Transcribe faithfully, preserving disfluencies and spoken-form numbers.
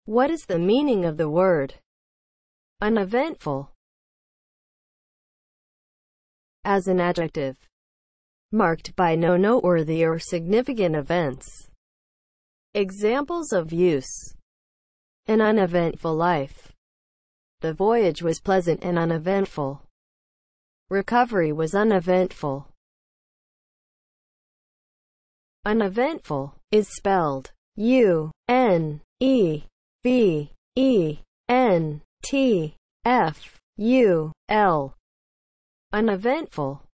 What is the meaning of the word uneventful? As an adjective, marked by no noteworthy or significant events. Examples of use: an uneventful life. The voyage was pleasant and uneventful. Recovery was uneventful. Uneventful is spelled U N E V E N T F U L. Uneventful